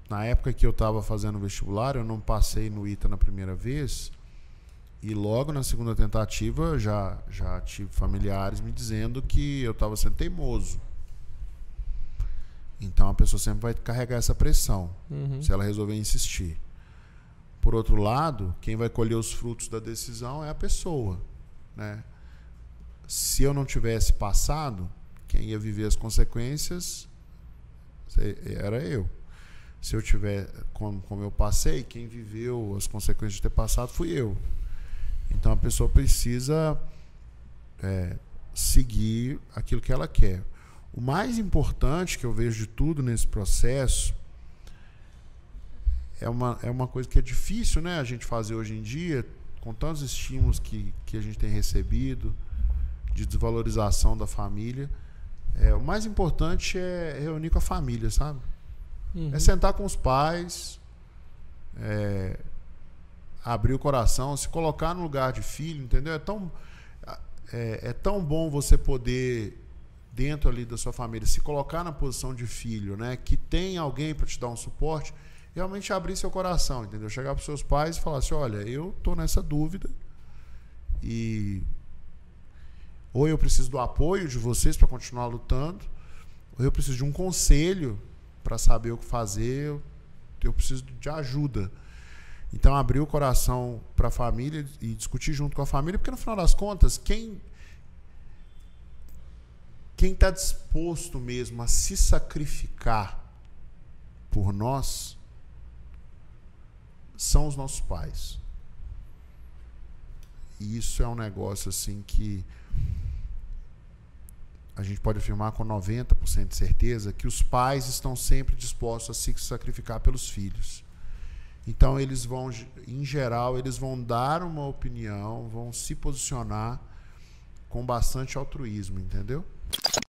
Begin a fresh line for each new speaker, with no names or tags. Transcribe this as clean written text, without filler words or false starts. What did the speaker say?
na época que eu estava fazendo vestibular, eu não passei no ITA na primeira vez, e logo na segunda tentativa já tive familiares me dizendo que eu estava sendo teimoso. Então a pessoa sempre vai carregar essa pressão, se ela resolver insistir. Por outro lado, quem vai colher os frutos da decisão é a pessoa, né? Se eu não tivesse passado, quem ia viver as consequências era eu. Se eu tiver, como eu passei, quem viveu as consequências de ter passado fui eu. Então a pessoa precisa seguir aquilo que ela quer. O mais importante que eu vejo de tudo nesse processo é uma coisa que é difícil, né, a gente fazer hoje em dia, com tantos estímulos que a gente tem recebido, de desvalorização da família. O mais importante é reunir com a família, sabe? É sentar com os pais, abrir o coração, se colocar no lugar de filho, entendeu? É tão bom você poder, dentro ali da sua família, se colocar na posição de filho, né? Que tem alguém para te dar um suporte, realmente abrir seu coração, entendeu? Chegar para os seus pais e falar assim, olha, eu tô nessa dúvida e ou eu preciso do apoio de vocês para continuar lutando, ou eu preciso de um conselho para saber o que fazer, eu preciso de ajuda. Então, abrir o coração para a família e discutir junto com a família, porque no final das contas, quem está disposto mesmo a se sacrificar por nós são os nossos pais. E isso é um negócio assim que a gente pode afirmar com 90% de certeza que os pais estão sempre dispostos a se sacrificar pelos filhos. Então eles vão, em geral, eles vão dar uma opinião, vão se posicionar com bastante altruísmo, entendeu?